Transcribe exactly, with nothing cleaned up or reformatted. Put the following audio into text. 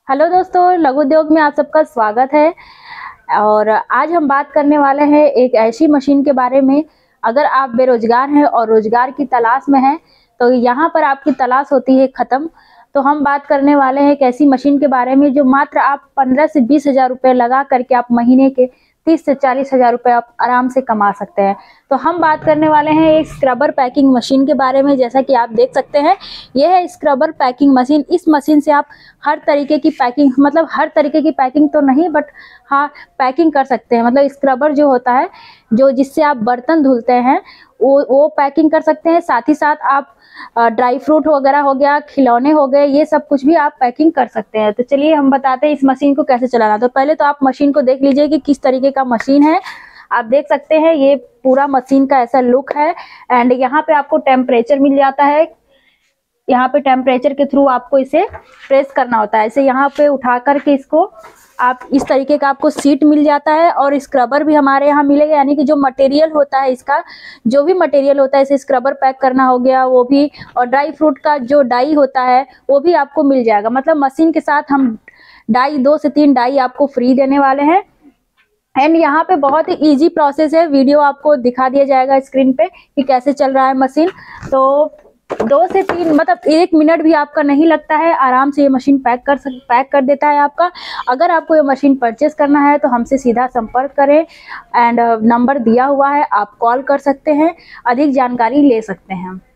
Hello दोस्तों, लघु उद्योग में आप सबका स्वागत है। और आज हम बात करने वाले हैं एक ऐसी मशीन के बारे में। अगर आप बेरोजगार हैं और रोजगार की तलाश में हैं तो यहाँ पर आपकी तलाश होती है ख़त्म। तो हम बात करने वाले हैं एक ऐसी मशीन के बारे में जो मात्र आप पंद्रह से बीस हजार रुपये लगा करके आप महीने के तीस से चालीस हजार रुपये आप आराम से कमा सकते हैं। तो हम बात करने वाले हैं एक स्क्रबर पैकिंग मशीन के बारे में। जैसा कि आप देख सकते हैं, यह है स्क्रबर पैकिंग मशीन। इस मशीन से आप हर तरीके की पैकिंग, मतलब हर तरीके की पैकिंग तो नहीं, बट हाँ पैकिंग कर सकते हैं। मतलब स्क्रबर जो होता है, जो जिससे आप बर्तन धुलते हैं, वो वो पैकिंग कर सकते हैं। साथ ही साथ आप ड्राई फ्रूट वगैरह हो गया, खिलौने हो गए, ये सब कुछ भी आप पैकिंग कर सकते हैं। तो चलिए हम बताते हैं इस मशीन को कैसे चलाना। तो पहले तो आप मशीन को देख लीजिए कि किस तरीके का मशीन है। आप देख सकते हैं ये पूरा मशीन का ऐसा लुक है। एंड यहाँ पे आपको टेम्परेचर मिल जाता है। यहाँ पे टेम्परेचर के थ्रू आपको इसे प्रेस करना होता है। इसे यहाँ पे उठा करके इसको आप इस तरीके का आपको सीट मिल जाता है। और स्क्रबर भी हमारे यहाँ मिलेगा, यानी कि जो मटेरियल होता है, इसका जो भी मटेरियल होता है, इसे स्क्रबर पैक करना हो गया वो भी, और ड्राई फ्रूट का जो डाई होता है वो भी आपको मिल जाएगा। मतलब मशीन के साथ हम डाई, दो से तीन डाई आपको फ्री देने वाले हैं। एंड यहाँ पे बहुत ही इजी प्रोसेस है। वीडियो आपको दिखा दिया जाएगा स्क्रीन पे कि कैसे चल रहा है मशीन। तो दो से तीन, मतलब एक मिनट भी आपका नहीं लगता है, आराम से ये मशीन पैक कर सक पैक कर देता है आपका। अगर आपको ये मशीन परचेस करना है तो हमसे सीधा संपर्क करें। एंड नंबर दिया हुआ है, आप कॉल कर सकते हैं, अधिक जानकारी ले सकते हैं।